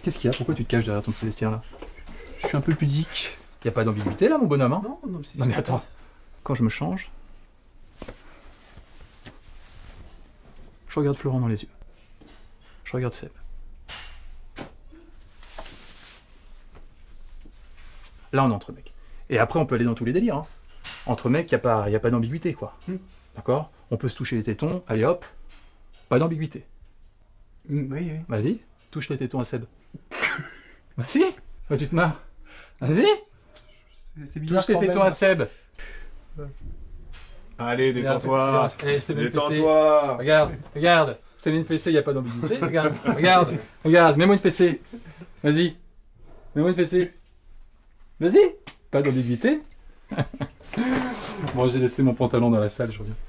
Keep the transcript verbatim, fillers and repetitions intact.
Qu'est-ce qu'il y a? Pourquoi tu te caches derrière ton petit vestiaire là? Je suis un peu pudique. Y a pas d'ambiguïté là, mon bonhomme, hein? Non, non, c'est... Non mais attends, quand je me change, je regarde Florent dans les yeux. Je regarde Seb. Là, on est entre mecs. Et après, on peut aller dans tous les délires. Hein. Entre mecs, il n'y a pas, y a pas d'ambiguïté, quoi. Mm. D'accord? On peut se toucher les tétons, allez hop, pas d'ambiguïté. Mm, oui, oui. Vas-y, touche les tétons à Seb. Vas-y, bah, tu te marres. Vas-y, c'est bizarre. Touche les tétons à Seb. Allez, détends-toi. Détends-toi. Regarde, regarde. Je te mets une fessée, il n'y a pas d'ambiguïté. Regarde, regarde, regarde. Mets-moi une fessée. Vas-y. Mets-moi une fessée. Vas-y. Pas d'ambiguïté. Bon, j'ai laissé mon pantalon dans la salle, je reviens.